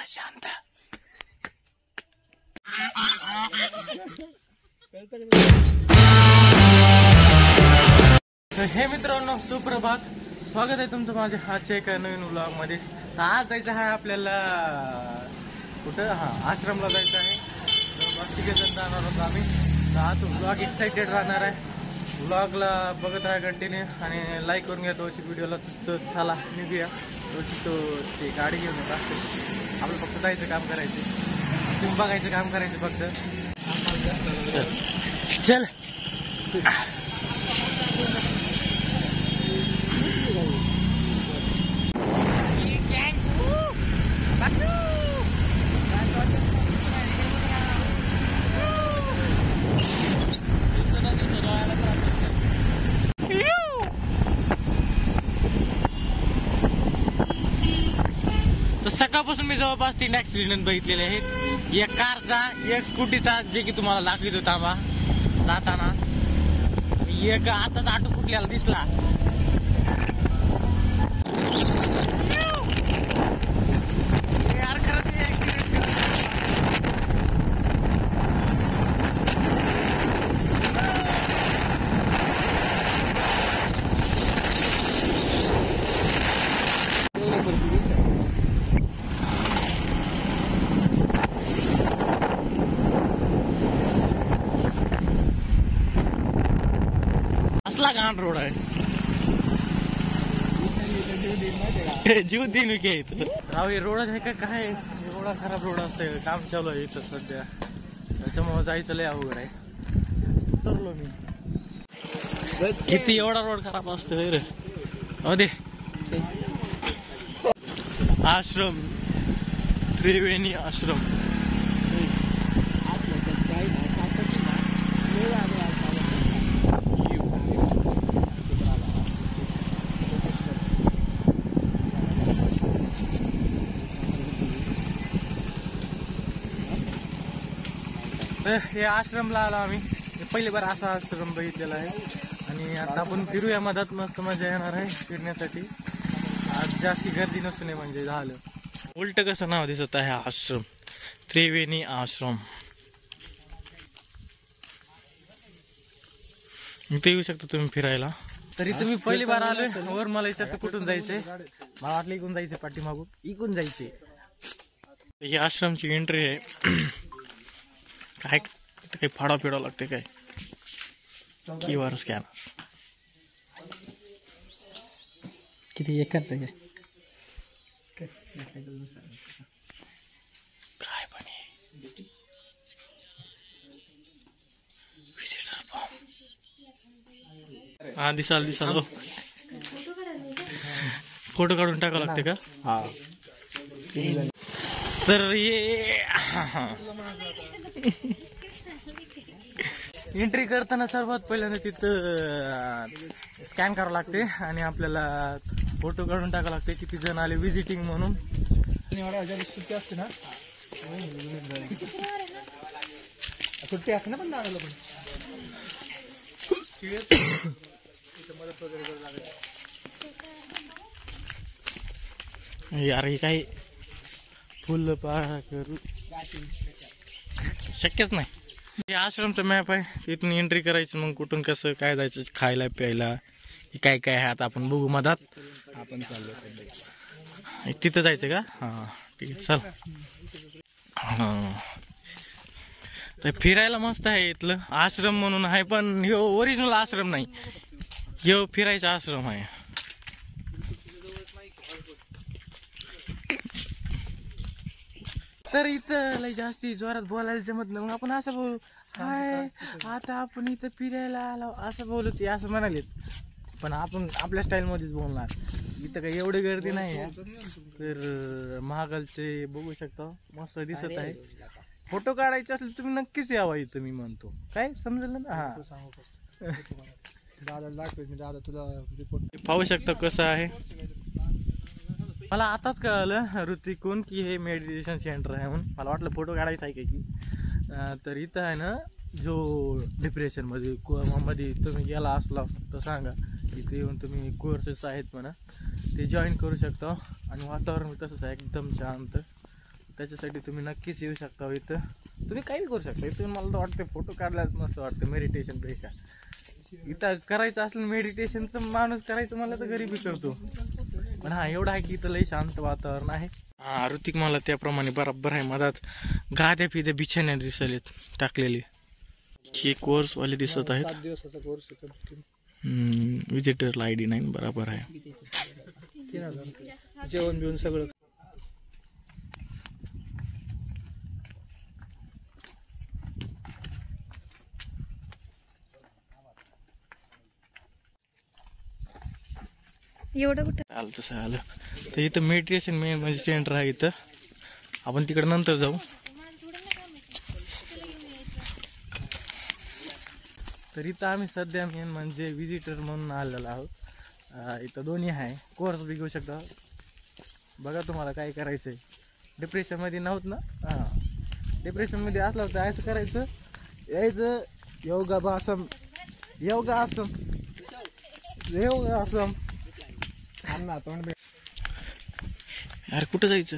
शांत. हे मित्रांनो, सुप्रभात. स्वागत आहे तुमचं माझ्या आजच्या एका नवीन व्लॉग मध्ये. आज जायचं आहे आपल्याला कुठं, आश्रमला जायचं आहे. बाकीचे जण जाणार होतो आम्ही. आज व्लॉग एक्साइटेड राहणार आहे. व्लॉगला बघत राहा कंटिन्यू आणि लाईक करून घ्या तोशी व्हिडिओला. चला निघूया. तोशी तो ते गाडी घेऊन येत असते. आपलं फक्त जायचं काम करायचं, तुम्ही बघायचं काम करायचं फक्त. चल सकाळपासून मी जवळपास 3 ऍक्सिडेंट बघितलेले आहेत. एक कारचा, एक स्कूटीचा, जे की तुम्हाला दाखवित होता बा जाताना. एक आताच ऑटो कुठल्याला दिसला. यार खरंच असला घाण रोड आहे. जीव दिन विकेत राव. हे रोड आहे का काय? एवढा खराब रोड असतंय. काम चालू आहे इथं सध्या, त्याच्यामुळे जायचं लय अवघड आहे. उतरलो मी. किती एवढा रोड खराब असतोय रे. हो दे. आश्रम, त्रिवेणी आश्रम. हे आश्रमला आलो आम्ही. पहिली बार असा आश्रम बघितलेला आहे. आणि आता आपण फिरूया. मधात मस्त मजा येणार आहे फिरण्यासाठी. आज जास्ती गर्दी नसू नये म्हणजे झालं. उलट कसं नाव दिसत आहे आश्रम, त्रिवेणी आश्रम. इथे येऊ शकता तुम्ही फिरायला. तरी तुम्ही पहिली बार आलोय. वर मला याच्यात कुठून जायचंय? मला वाटलं इकून जायचंय, पाठीमागून इकून जायचंय. ही आश्रमची एंट्री आहे. काय काही फाडा फिडावं लागते काय? कीवर स्कॅनर. किती एक करते काय पण विजिटर फॉर्म. हा दिसाल. फोटो काढून टाकावं लागते का? हा. तर ये एंट्री करताना सर्वात पहिल्यांदा तिथं स्कॅन करावं लागते आणि आपल्याला फोटो काढून टाकावं लागते. किती जण आले विजिटिंग म्हणून. सुट्टी असते ना, सुट्टी असते ना, पण लागलं पण मदत वगैरे यार. हे काही फुल पा करू शक्यच नाही. हे आश्रमचा मॅप आहे. तिथून एंट्री करायचं. मग कुठून कसं काय जायचं, खायला प्यायला काय काय आहे आता आपण बघू. मधात आपण चाललो तिथं जायचं का? हा ठीक आहे, चल. तर फिरायला मस्त आहे. इथलं आश्रम म्हणून आहे, पण ह्यो ओरिजिनल आश्रम नाही. ह्यो फिरायचा आश्रम आहे. तर इथं लय जास्ती जोरात बोलायला जमत नाही. मग आपण असं बोलू, हाय आता आपण इथं फिरायला आलो असं बोलू. ते असं म्हणाले, पण आपण आपल्या स्टाईल मध्येच बोलणार. इथं काही एवढी गर्दी नाही आहे. तर महागलचे बघू शकता, मस्त दिसत आहे. फोटो काढायचे असले तुम्ही नक्कीच यावा इथं, मी म्हणतो. काय समजलं ना? हा दादा तुला रिपोर्ट पाहू शकता कसं आहे. मला आताच कळलं ऋतिकून की हे मेडिटेशन सेंटर आहे म्हणून. मला वाटलं फोटो काढायचा आहे की. तर इथं आहे ना, जो डिप्रेशन मध्ये तुम्ही गेला असला तर सांगा. इथे येऊन तुम्ही कोर्सेस आहेत म्हणा, ते जॉईन करू शकता. आणि वातावरण तसंच आहे, एकदम शांत. त्याच्यासाठी तुम्ही नक्कीच येऊ शकता. इथं तुम्ही काही करू शकता. इथून मला तर वाटतं फोटो काढल्यास मस्त वाटतं मेडिटेशन पेक्षा. इथं करायचं असलं मेडिटेशन तर माणूस करायचं मला तर घरी बी करतो. पण हा एवढं आहे की इथं लई शांत वातावरण आहे. हा ऋतिक मला त्याप्रमाणे बरोबर आहे. मधात गाद्या फिद्या बिछाण्या दिसलेत टाकलेली. हे कोर्स वाले दिसत आहेत. 7 दिवसाचा कोर्स विजिटरला ID नाही बरोबर आहे. 3000 जेवण बिवून सगळं. एवढं कुठं आलं तसं आलं. तर इथं मेडिटेशन म्हणजे सेंटर आहे. इथं आपण तिकडे नंतर जाऊ. तर इथं आम्ही सध्या मेन म्हणजे विजिटर म्हणून आलेलो आहोत. इथं दोन्ही आहे. कोर्स बी घेऊ शकता. बघा तुम्हाला काय करायचंय. डिप्रेशनमध्ये नव्हत ना. हां डिप्रेशनमध्ये असलं होतं असं करायचं. यायचं योगाभ्यासम योगासम योगासम. यार कुठं जायचं.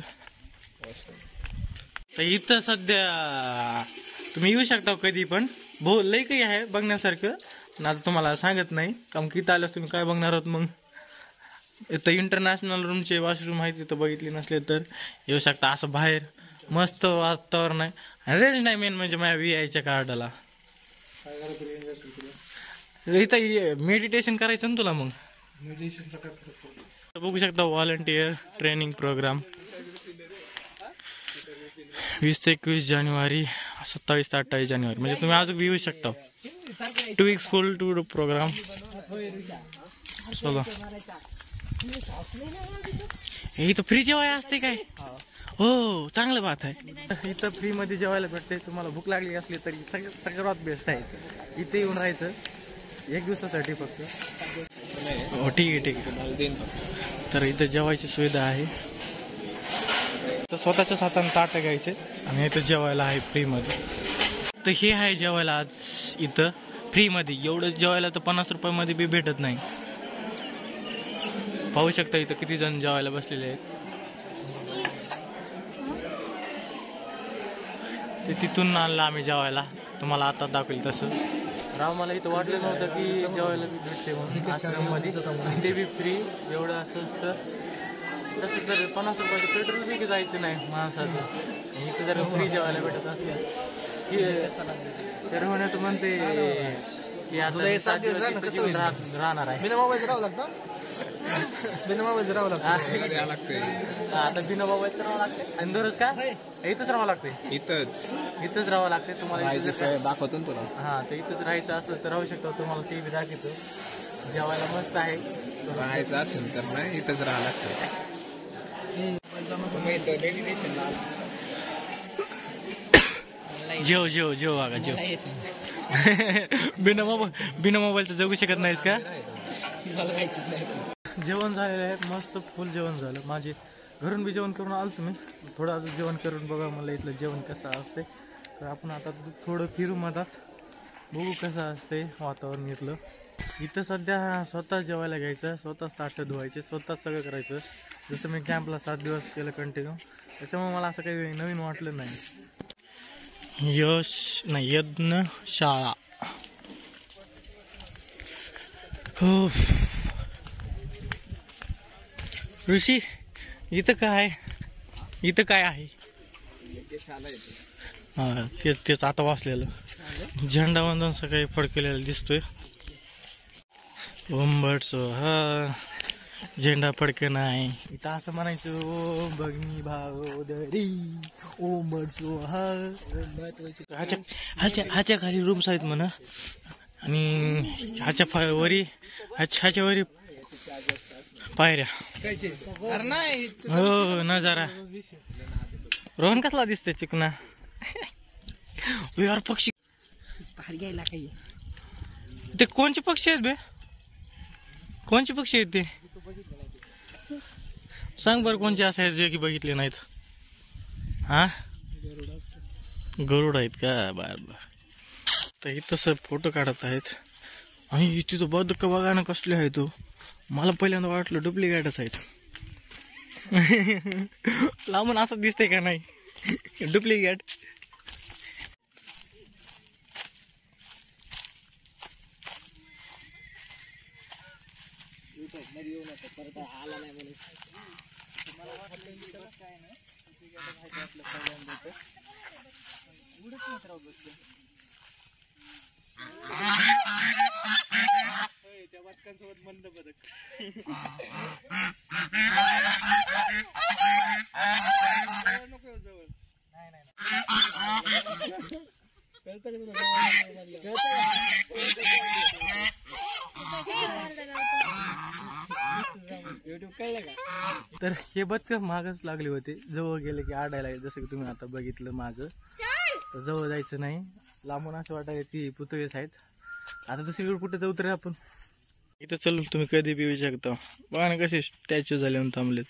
तर इथं सध्या तुम्ही येऊ शकता कधी पण. लई काही आहे बघण्यासारखं. पण आता तुम्हाला सांगत नाही कारण की इथं आल्यास तुम्ही काय बघणार आहोत. मग इथं इंटरनॅशनल रूमचे वॉशरूम आहेत. तिथं बघितले नसले तर येऊ शकता. असं बाहेर मस्त वातावरण आहे. रेंज नाही मेन म्हणजे माझ्या VIच्या कार्डाला. इथं मेडिटेशन करायचं ना तुला. मग बघू शकता व्हॉलंटियर ट्रेनिंग प्रोग्राम 20 ते 21 जानेवारी 27 ते 28 जानेवारी. म्हणजे तुम्ही अजून येऊ शकता. 2 weeks फुल टूर प्रोग्राम. चला इथं फ्री जेवायला असते काय. हो चांगलं बात आहे. इथं फ्री मध्ये जेवायला भेटते. तुम्हाला भूक लागली असली तरी सगळ्यात बेस्ट आहे. इथे येऊन राहायचं 1 दिवसासाठी फक्त. हो ठीक आहे ठीक आहे. तर इथं जेवायची सुविधा आहे. तर स्वतःच्याच हाताने ताट घ्यायचे आणि इथं जेवायला आहे फ्री मध्ये. तर हे आहे जेवायला आज इथं फ्री मध्ये. एवढं जेवायला तर 50 रुपयामध्ये बी भेटत नाही. पाहू शकता इथं किती जण जेवायला बसलेले आहेत. ते तिथून आणलं आम्ही जेवायला. तुम्हाला आता दाखवेल तसं. राव मला इथं वाटलं नव्हतं की जेवायला बी भेटते म्हणून आश्रममध्ये. ते बी फ्री. एवढं असं असतं. तसं तर 50 रुपयाचं पेट्रोल बी जायचं नाही माणसाचं. इथं जर फ्री जेवायला भेटत असल्यास तर होण्यात म्हणते की आता 7 दिवस राहणार आहे. बिना मोबाईलचं राहावं लागतं. बिना मोबाईलचं राहावं लागतं. आता बिना मोबाईलचं राहावं लागतं. आणि दररोज काय इथंच राहावं लागते. इथंच राहावं लागते. तुम्हाला दाखवतो ना तुला. हा तर इथंच राहायचं असलं तर राहू शकतो. तुम्हाला ते बी दाखवतो. जेवायला मस्त आहे. राहायचं असेल तर नाही इथंच राहावं लागतं. जेव जेव जेव बघा जेव. बिना मोबाईलचं जगू शकत नाहीस का. जेवण झालेलं आहे. मस्त फुल जेवण झालं. माझे घरून बी जेवण करून आलो. तुम्ही थोडं अजून जेवण करून बघा मला इथलं जेवण कसं असते. तर आपण आता थोडं फिरू मधात बघू कसं असते वातावरण इथलं. इथं सध्या स्वतः जेवायला घ्यायचं. स्वतःच ताटं धुवायचे. स्वतःच सगळं करायचं. जसं मी कॅम्पला 7 दिवस केलं कंटिन्यू. त्याच्यामुळे मला असं काही नवीन वाटलं नाही. यज्ञ शाळा. हो ऋषी इथं काय आहे. हा तेच आता वाचलेलं झेंडा वंदन सकाळी फडकलेला दिसतोय. ओंबटसो हा झेंडा फडके नाही. इथं असं म्हणायचं ओ भगनी भावदरी ओंबटसो हा. ह्याच्या खाली रूम्स आहेत म्हणा. आणि ह्याच्या वरी पायऱ्या. हो नजारा. रोहन कसला दिसतोय चिकना. यार पक्षी घ्यायला काही. ते कोणचे पक्षी आहेत बे. कोणचे पक्षी आहेत ते सांग बरं. कोणचे असे आहेत जे की बघितले नाहीत. हा गरुड आहेत का. बर तर इथं फोटो काढत आहेत. आणि इथे तो बदक बघा ना कसले आहे. तो मला पहिल्यांदा वाटलं डुप्लिकेटच आहेत. लांबून असं दिसतंय का नाही. डुप्लिकेट. त्या वाचकांसोबत मंद बदक नको जवळ. कळतं का तुला युट्यूब कळलं का? तर हे बदक मागच लागले होते. जवळ गेले की आडायला, जसं की तुम्ही आता बघितलं माझं. तर जवळ जायचं नाही, लांबून असं वाटायला ती पुतळेच आहेत. आता दुसरीकडे कुठे जाऊ तर आपण इथं चलून तुम्ही कधी बी येऊ शकता. बघा ना कसे स्टॅच्यू झाले म्हणून थांबलेत.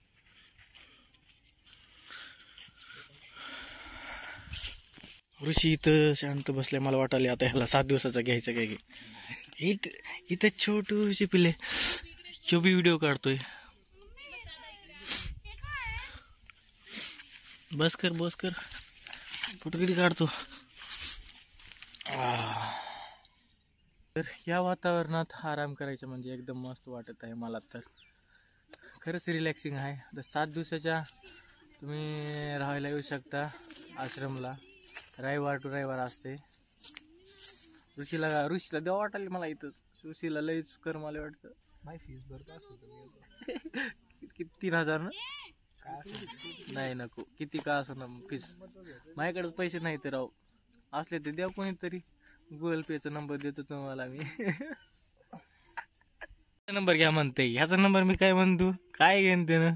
ऋषी इथं शांत बसले. मला वाटायला आता ह्याला 7 दिवसाचा घ्यायचं काय की. इथं छोटूशी पिले तो बी व्हिडिओ काढतोय. बस कर फोटो किती काढतो. तर या वातावरणात आराम करायचं म्हणजे एकदम मस्त वाटत आहे मला. तर खरंच रिलॅक्सिंग आहे. तर 7 दिवसाच्या तुम्ही राहायला येऊ शकता आश्रमला. रविवार टू रविवार असते. ऋषीला देवा वाटायला मला इथंच. ऋषीला लईच कर मला वाटतं. माय फीस भरत असतो तुम्ही किती 3,000 ना? नाही नको, किती का असं ना फीस. माझ्याकडेच पैसे नाही तर राव, असले ते द्या कोणीतरी. गुगल पेचा नंबर देतो तुम्हाला मी. नंबर घ्या म्हणते. ह्याचा नंबर मी काय म्हणतो, काय घेईन त्यानं.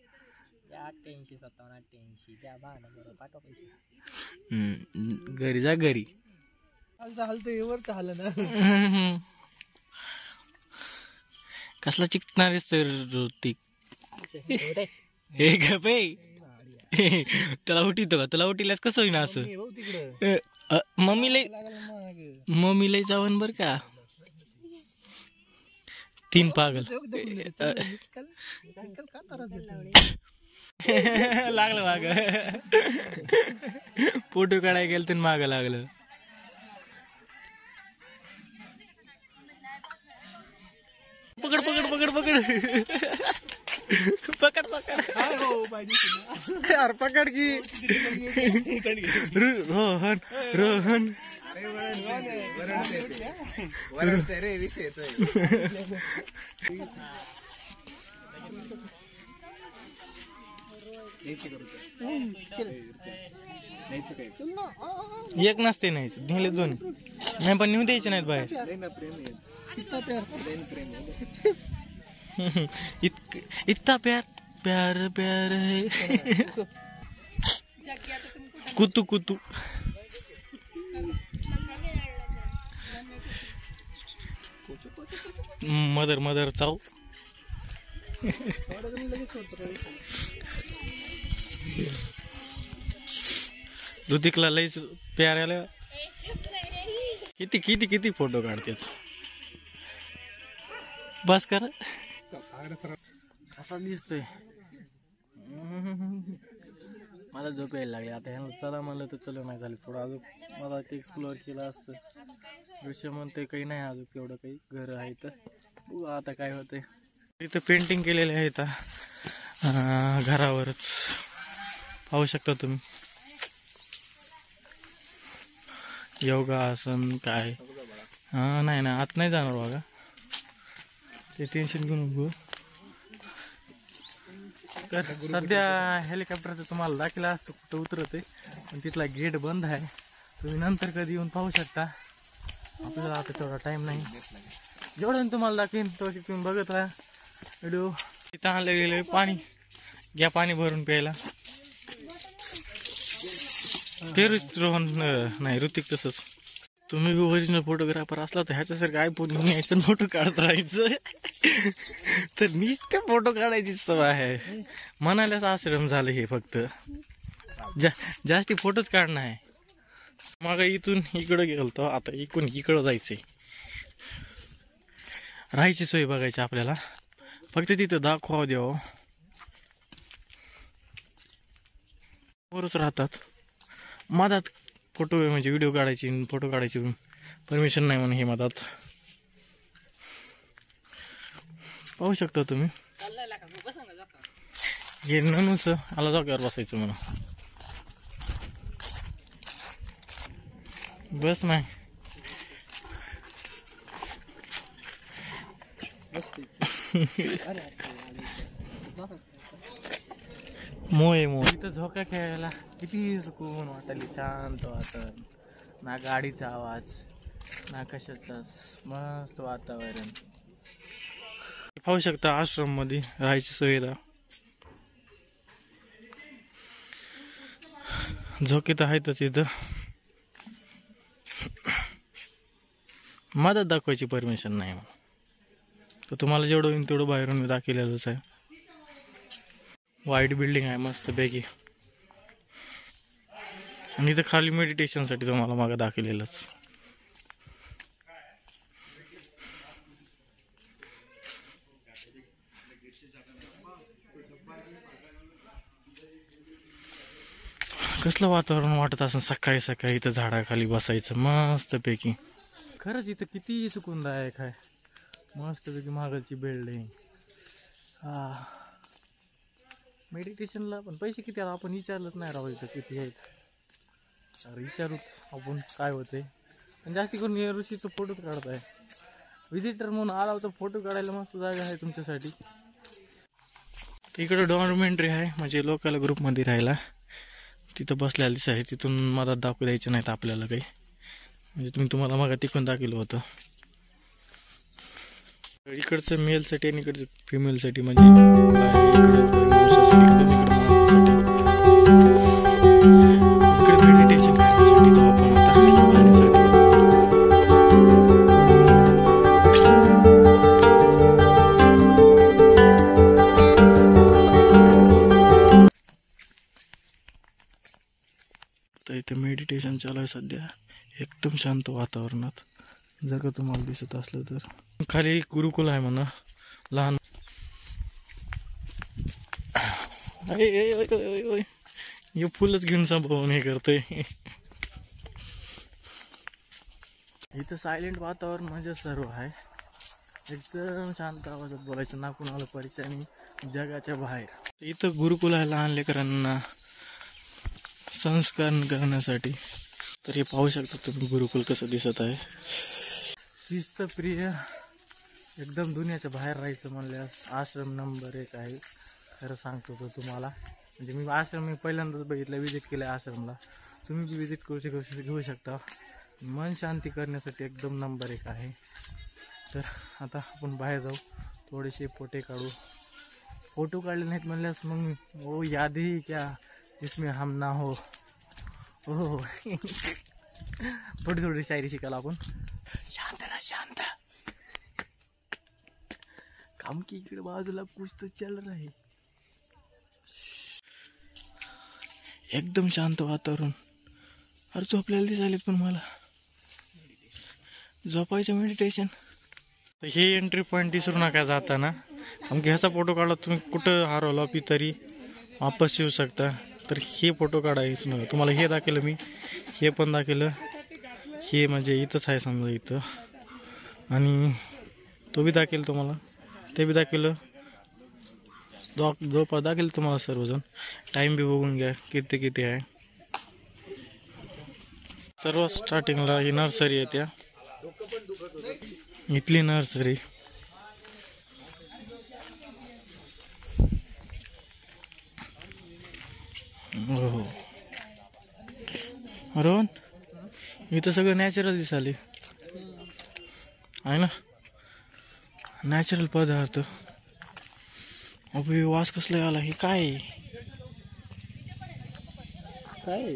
885788 द्या बा नंबर पाठवा पैसे. घरी जा घरी. हलतं वरच हाल ना. कसला चिकणार ती. हे ग बाई, त्याला उठीतो का? तुला उठीलाच कसं होईना असं. मम्मीला जावन बर का. 3 पागल लागलं माग. फोटो काढायला गेलं तर माग लागलं. पकड यार, पकड की. रोहन रे विषय एक नसते नाही, नेले 2 नाही पण नेऊ द्यायचे नाहीत बाहेर. इतना प्यार है. कुतू मदर चाव. ऋतिकला लईच प्यार आला. किती फोटो काढते. बस कर. कसा दिसतोय. मला झोप यायला लागली. आता ह्याला चला म्हणलं तर चला नाही झालं. थोडं अजून मला ते एक्सप्लोअर केलं असतं. विषय म्हणते काही नाही अजून तेवढं काही. घर आहे तर बघू आता काय होतंय. इथं पेंटिंग केलेले आहे घरावरच, पाहू शकता तुम्ही. योगा आसन काय. नाही आत नाही जाणार बघा, ते टेन्शन घेऊन नको. तर सध्या हेलिकॉप्टरचं तुम्हाला दाखला असतं कुठं उतरत आहे, पण तिथला गेट बंद आहे. तुम्ही नंतर कधी येऊन पाहू शकता. आपल्याला आता तेवढा टाइम नाही. जेवढं तुम्हाला दाखवेन तेवढं तुम्ही बघत राहा व्हिडिओ. तिथं आणलं गेलं पाणी, घ्या पाणी भरून प्यायला. ते रोहन नाही ऋतिक तसंच. तुम्ही बी ओरिजिनल फोटोग्राफर असला तर ह्याच्यासारखं आयफोन घेऊन यायचं, फोटो काढत राहायचं. तर नुसते फोटो काढायची सवय आहे. म्हणायलाच आश्रम झालं हे. फक्त जास्ती फोटोच काढणं आहे. मग इथून इकडं गेलतो, आता इकडून इकडं जायचंय. राहायची सोय बघायची आपल्याला, फक्त तिथं दाखवा द्यावं. वरच राहतात. मधात फोटो म्हणजे व्हिडिओ काढायची फोटो काढायची परमिशन नाही म्हणून हे मधात पाहू शकता तुम्ही. हे ननुस आला जाग्यावर बसायचं म्हणा. बस नाही मोय मोय इथं झोका खेळायला किती सुकून वाटायला. शांत वातावरण, ना गाडीचा आवाज ना कशाचाच, मस्त वातावरण. पाहू शकता आश्रम मध्ये राहायची सुविधा. झोके तर आहेतच इथं. मदत दाखवायची परमिशन नाही तर तुम्हाला जेवढं होईल तेवढं बाहेरून मी दाखवलेलंच आहे. व्हाईट बिल्डिंग आहे मस्त पैकी. आणि इथं खाली मेडिटेशन साठी तुम्हाला मागं दाखवलेलंच. कसलं वातावरण वाटत असं सकाळी सकाळी इथं झाडाखाली बसायचं मस्त पैकी. खरंच इथं किती सुकूनदायक आहे. मस्त पैकी मागलची बिल्डिंग. हा मेडिटेशनला पण पैसे किती आहेत आपण विचारलंच नाही राहू. इथं किती आहेत विचारू आपण काय होते. आणि जास्ती करून हे ऋषी तो फोटोच काढताय. विजिटर म्हणून आला होता फोटो काढायला मस्त जागा आहे तुमच्यासाठी. इकडं डॉर्मेंटरी आहे म्हणजे लोकल ग्रुपमध्ये राहायला. तिथं बसलेलीच आहे. तिथून मदत दाखवू द्यायचं नाही आपल्याला काही. म्हणजे तुम्हाला मग तिकडून दाखवलं होतं. इकडचं मेलसाठी आणि इकडचं फिमेलसाठी म्हणजे इकडे मेडिटेशन करण्यासाठी जाऊ आपण आता. तर इथे मेडिटेशन चालू आहे सध्या एकदम शांत वातावरणात. जर का तुम्हाला दिसत असलं तर खाली गुरुकुल आहे म्हणा लहान. हे फुलच घेऊन सांभाळून हे करतय. इथं सायलेंट वातावरण म्हणजे सर्व आहे. एकदम शांत आवाजात बोलायचं ना कुणाला परेशानी जगाच्या बाहेर. इथं गुरुकुल आहे लहान लेकरांना संस्कार करण्यासाठी. तर हे पाहू शकता तुम्ही गुरुकुल कसं दिसत आहे. शिस्तप्रिय एकदम दुनियाच्या बाहेर राहायचं म्हणल्यास आश्रम नंबर 1 आहे. खरं सांगतो तो तुम्हाला. म्हणजे मी आश्रम मी पहिल्यांदाच बघितलं, विजिट केलं आश्रमला. तुम्ही बी विजिट घेऊ शकता. मन शांती करण्यासाठी एकदम नंबर 1 आहे. तर आता आपण बाहेर जाऊ, थोडेसे फोटो काढू. फोटो काढले नाहीत म्हणल्यास मग वो याद ही क्या इसमें हम ना हो. हो थोडी थोडी शायरी शिकायला आपण. शांत ना शांत. काम की इकडे बाजूला कुछ तो चल रहा है. एकदम शांत वातावरण. अरे झोपलेला दिसायले पण मला. झोपायचं मेडिटेशन. हे एंट्री पॉईंट विसरू नका जाताना. आमच्या ह्याचा फोटो काढला तुम्ही कुठं हरवला बी तरी वापस येऊ शकता. तर हे फोटो काढायचं नव्हे. तुम्हाला हे दाखवलं मी, हे पण दाखवलं. हे म्हणजे इथंच आहे समजा इथं. आणि तो बी दाखवेल तुम्हाला, ते बी दाखवलं. जो दाखवेल तुम्हाला सर्वजण. टाइम बी बघून घ्या किती किती आहे. सर्व स्टार्टिंगला ही नर्सरी आहे. त्या इथली नर्सरी. हो रोहन इथं सगळं नॅचरल दिसाले आहे ना. नॅचरल पदार्थ. अबे वास कसला आला. हे काय काय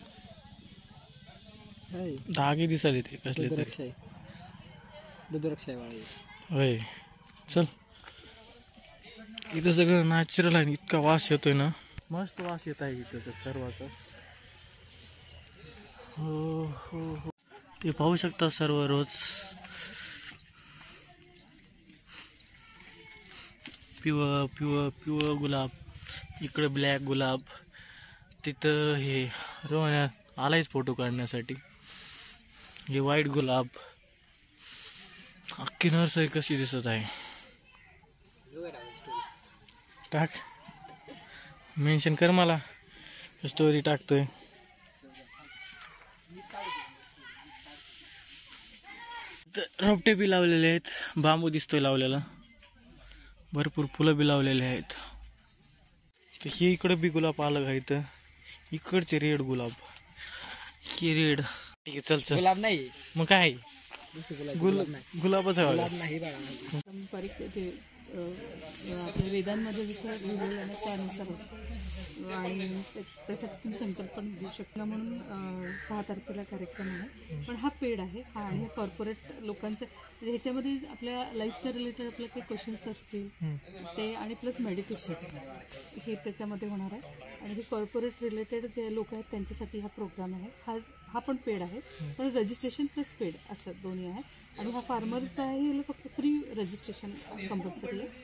धागे दिसाले ते कसले तरी. होय चल. इथं सगळं नॅचरल आहे. इतका वास येतोय ना. मस्त वास येत आहे इथं तर सर्वाचा. हो हो हो ते पाहू शकता सर्व रोज. पिवळं पिवळं पिवळं गुलाब. इकडे ब्लॅक गुलाब. तिथं हे रोहन आलायच फोटो काढण्यासाठी. हे व्हाईट गुलाब अख्खी नर्सरी कशी दिसत आहे. टाक मेन्शन कर मला, स्टोरी टाकतोय. रोपटे बी लावलेले आहेत, बांबू दिसतोय लावलेला, भरपूर फुलं बी लावलेले आहेत. तर हे इकडं बी गुलाब आलं का इथं, इकडचे रेड गुलाब, हे रेड. ठीक आहे चल चल. गुलाब नाही मग काय गुलाबच आहे. गुलाब नाही बघा. पारंपरिक जे आपल्या वेदांमध्ये जसं लिहिलेलं आहे त्यानुसार होतं आणि त्यासाठी तुम्ही संकल्पना देऊ शकता. म्हणून 6 तारखेला कार्यक्रम आहे. पण हा पेड आहे हा, आणि कॉर्पोरेट लोकांचं म्हणजे ह्याच्यामध्ये आपल्या लाईफच्या रिलेटेड आपल्या काही क्वेश्चन्स असतील ते, आणि प्लस मेडिटेशन हे त्याच्यामध्ये होणार आहे. आणि हे कॉर्पोरेट रिलेटेड जे लोक आहेत त्यांच्यासाठी हा प्रोग्राम आहे. हा पण पेड आहे, पण रजिस्ट्रेशन प्लस पेड असं दोन्ही आहे. आणि हा फार्मर्सचा आहे, याला फक्त फ्री रजिस्ट्रेशन कंपल्सरी आहे.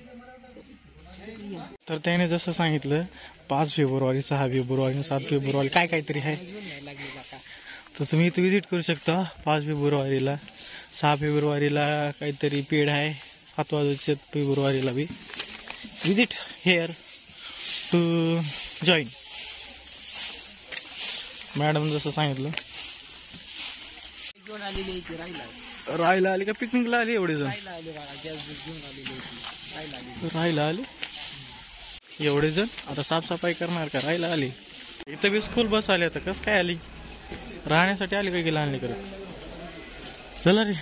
तर त्याने जसं सांगितलं 5 फेब्रुवारी 6 फेब्रुवारी 7 फेब्रुवारी काय काहीतरी आहे. तर तुम्ही इथे विजिट करू शकता. 5 फेब्रुवारीला 6 फेब्रुवारीला काहीतरी पेड आहे, 7 फेब्रुवारीला be visit here to join. Madam जसं सांगितलं. राहायला आली का पिकनिकला आली एवढे जण? राहायला आली एवढे जण. आता साफसफाई करणार का राहायला आली? इथं बी स्कूल बस आली. आता कसं काय आली? राहण्यासाठी आली का गेला आणली करत? चला रे.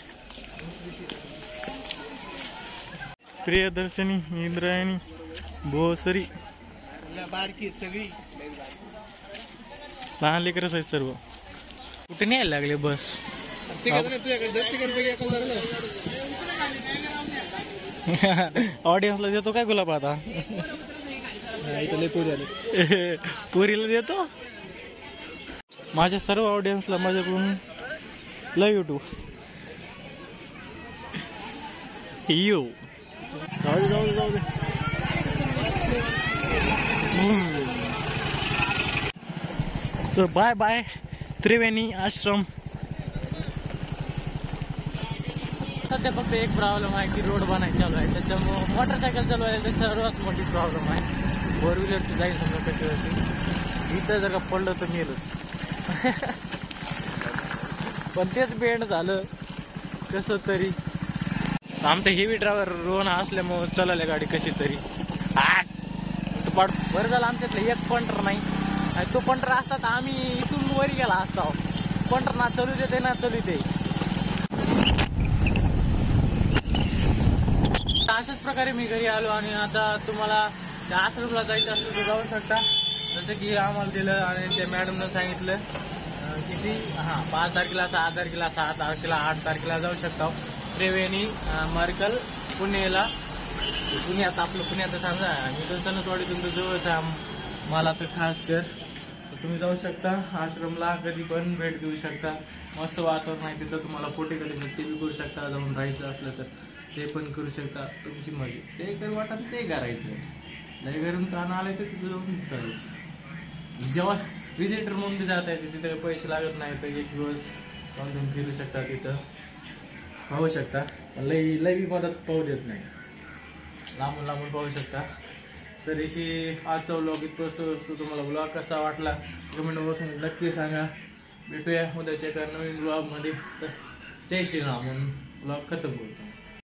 प्रियदर्शनी, इंद्रायणी, भोसरी बारकी सगळी लहान लेकरच आहेत सर्व. कुठे न्यायला लागले बस? ऑडियन्सला देतो काय गुलाब आता? पुरीला देतो. माझ्या सर्व ऑडियन्सला माझ्याकडून लव यू टू यू. जाऊ दे. तर बाय बाय त्रिवेणी आश्रम. सध्या फक्त एक प्रॉब्लेम आहे की रोड बनायला चालू आहे, त्याच्यामुळं मोटरसायकल चालवायला सर्वात मोठी प्रॉब्लेम आहे. 4 व्हीलरची जाईल समजा कशी होती. इथं जर का पडलं तर मेलच. पण तेच बेंड झालं कसं तरी. आमचा हेवी ड्रायव्हर रोहन असल्यामुळं चालवल्या गाडी कशी तरी. बरं झालं आमच्यातलं एक पंटर नाही. तो पंटर असता तर आम्ही इथून वर गेला असता. पंटर ना चालू देते ना चालू दे. अशाच प्रकारे मी घरी आलो. आणि आता तुम्हाला त्या आश्रमला जायचं असलं तर जाऊ शकता. जसं की आम्हाला दिलं आणि त्या मॅडमनं सांगितलं किती 5 तारखेला 6 तारखेला 7 तारखेला 8 तारखेला जाऊ शकता. त्रिवेणी मार्कल पुण्याला. पुण्यात आपलं पुण्यात सांगा. मी तर सणसवाडी तुमचं जवळच आहे मला तर खास कर. तुम्ही जाऊ शकता आश्रमला, कधी पण भेट देऊ शकता. मस्त वातावरण आहे तिथं. तुम्हाला फोटो काढायचं ते बी करू शकता. जाऊन राहायचं असलं तर ते पण करू शकता. तुमची मर्जी. जे करू वाटत ते करायचं. नाही घरून कान आलंय तर तिथं जाऊन करायचं. जेव्हा विजिटर म्हणून जाता येते तिथे पैसे लागत नाही. तर 1 दिवस जाऊन फिरू शकता. तिथं पाहू शकता. लई मदत पाहू देत नाही. लांबून पाहू शकता. तरी ही आजचा व्लॉग इथं असतो. तुम्हाला व्लॉग कसा वाटला कमेंट बॉक्समध्ये नक्की सांगा. भेटूया उद्याच्या एका नवीन व्लॉगमध्ये. तर जय श्रीराम म्हणून व्लॉग खतम करतो.